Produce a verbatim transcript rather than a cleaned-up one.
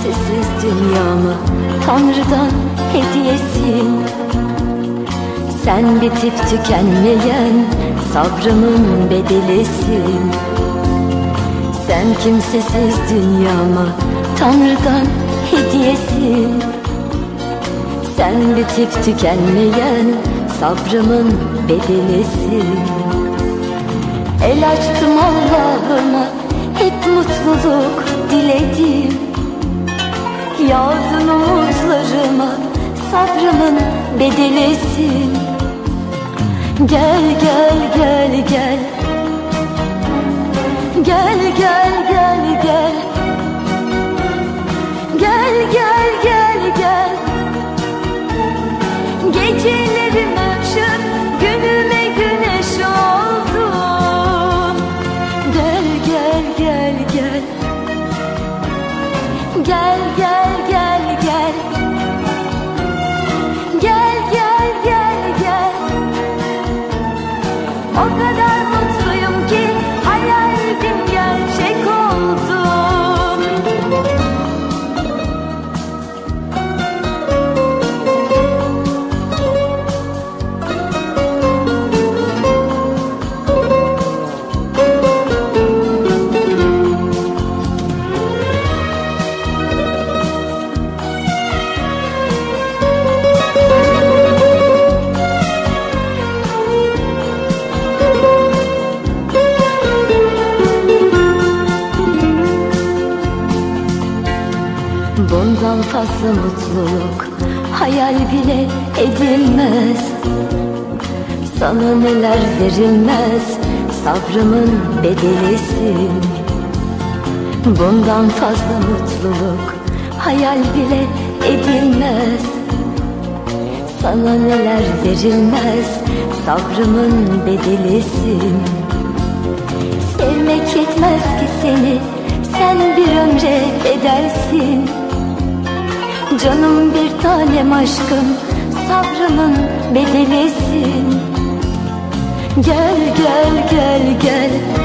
kimsesiz dünyama Tanrı'dan hediyesin. Sen bitip tükenmeyen sabrımın bedelisin. Sen kimsesiz dünyama Tanrı'dan hediyesin. Sen bitip tükenmeyen sabrımın bedelisin. El açtım Allah'ıma, hep mutluluk diledim. Yağdın umutlarıma, sabrımın bedelisin. Gel gel gel gel, gel gel gel gel, gel gel gel gel. Gecelerime ışık, günüme güneş oldun. Gel gel gel gel, gel gel gel gel, gel gel gel gel. O kadar mutluyum ki hayalim gerçek oldu. Bundan fazla mutluluk hayal bile edilmez. Sana neler verilmez, sabrımın bedelisin. Bundan fazla mutluluk hayal bile edilmez. Sana neler verilmez, sabrımın bedelisin. Sevmek yetmez ki seni, sen bir ömre bedelsin. Canım bir tanem aşkım, sabrımın bedelisin. Gel gel gel gel,